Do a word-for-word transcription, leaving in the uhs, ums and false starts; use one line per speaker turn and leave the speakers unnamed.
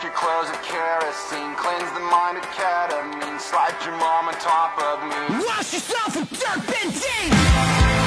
your clothes with kerosene, cleanse the mind of ketamine, slide your mom on top of me.
Wash yourself with dirt benzene.